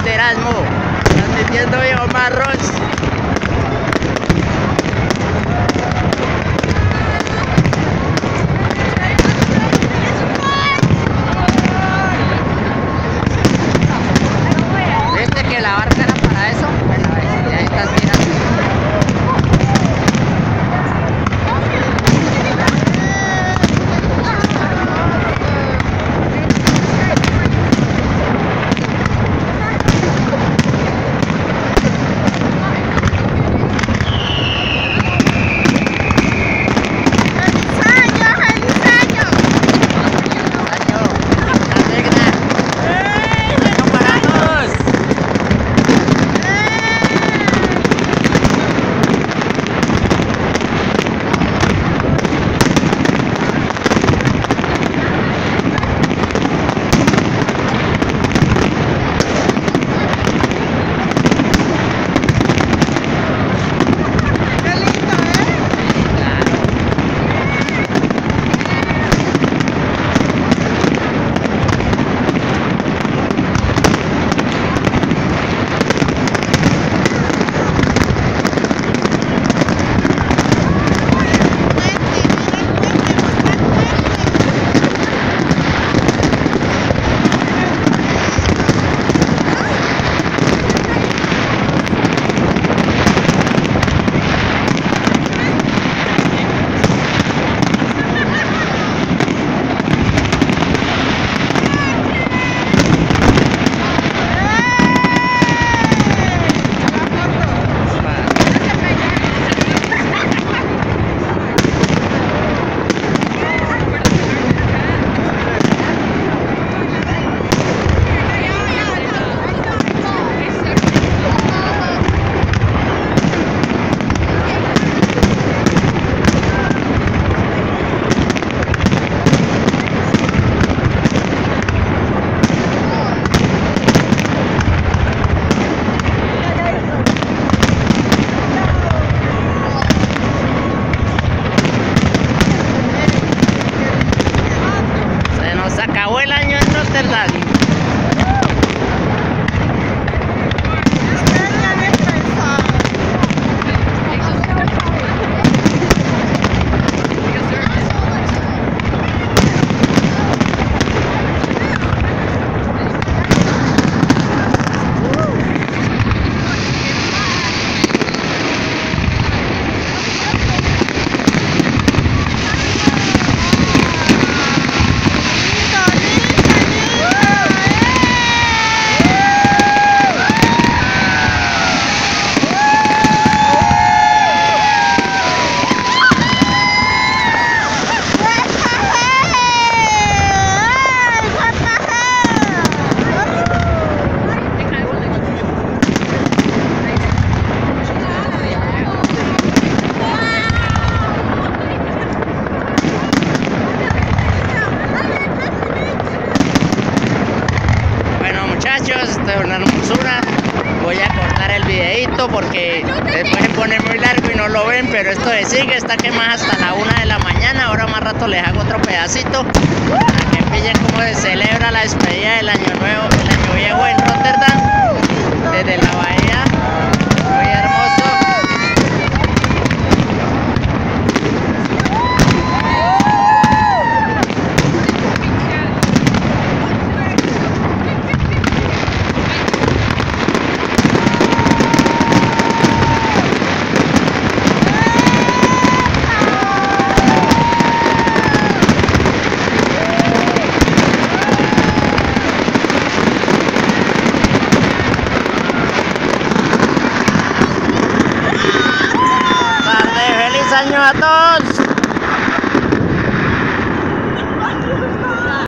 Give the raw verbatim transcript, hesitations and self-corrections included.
de Erasmo, transmitiendo de Omar Ross. ¿Viste que la barca era para eso? Bueno, ahí estás mirando. Acabó el año en Rotterdam. Muchachos, esto es una hermosura. Voy a cortar el videito porque después se pone muy largo y no lo ven, pero esto se sigue, está que más hasta la una de la mañana. Ahora más rato les hago otro pedacito para que pillen cómo se celebra la despedida del año nuevo, el año viejo en Rotterdam, desde la bahía. Muy hermoso. ¡Feliz año a todos!